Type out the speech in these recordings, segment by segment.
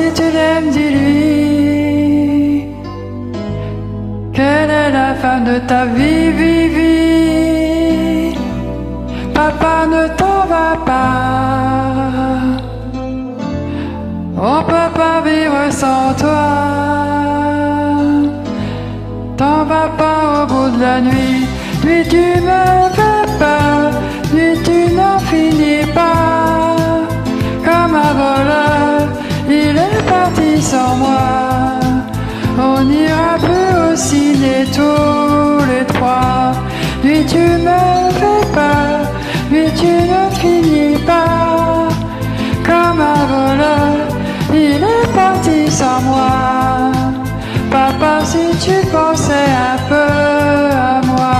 si tu l'aimes, dis-lui qu'elle est la femme de ta vie, vie, vie. Papa, ne t'en va pas, on peut pas vivre sans toi. T'en vas pas au bout de la nuit, nuit tu me fais peur, nuit tu n'en finis pas. Comme un voleur, il est parti sans moi. On n'ira plus au ciné tous les trois. Nuit tu me fais peur, nuit tu ne finis pas. Comme un voleur, il est parti sans moi. Papa, si tu pensais un peu à moi.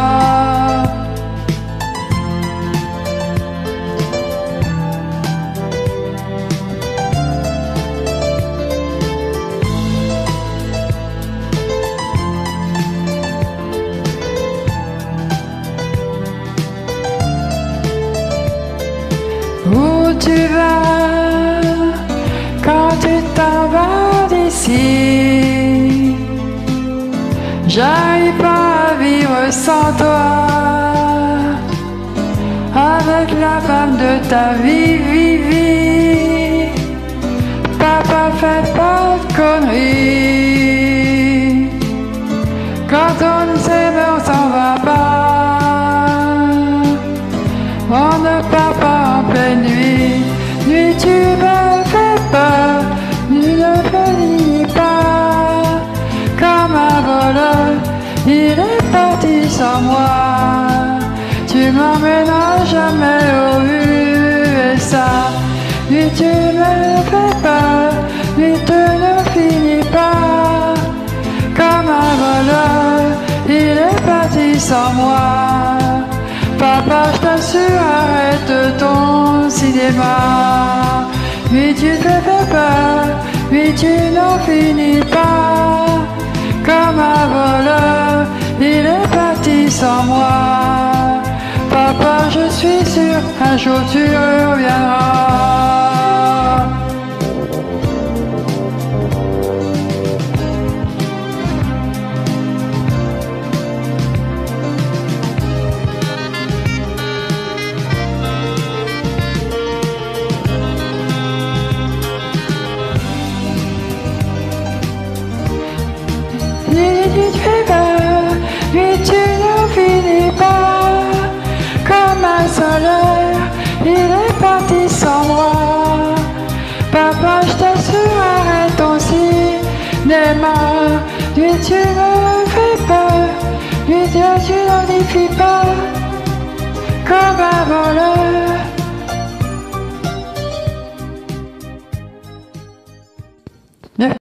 Où tu vas quand tu t'en vas d'ici? J'arrive pas à vivre sans toi. Avec la femme de ta vie, vie, vie. Papa, fais pas de conneries. Quand on s'aime, on s'en va pas. On ne part pas en pleine nuit. Nuit, tu me fais peur. Nuit ne finis pas. Comme un voleur, il est parti sans moi. Tu m'emmèneras jamais aux USA. Nuit, tu me fais peur. Nuit, tu ne finis pas. Comme un voleur, il est parti sans moi. Papa, je t'assure, arrête ton cinéma. Nuit, tu te fais peur. Nuit, tu n'en finis pas. Comme un voleur, il est parti sans moi. Papa, je suis sûr, un jour tu reviendras. Nuit, tu te fais peur, nuit, tu n'en finis pas. Comme un soleil, il est parti sans moi. Papa, je t'assure, arrête ton cinéma. Nuit, tu me fais peur, nuit, tu n'en finis pas. Comme un voleur.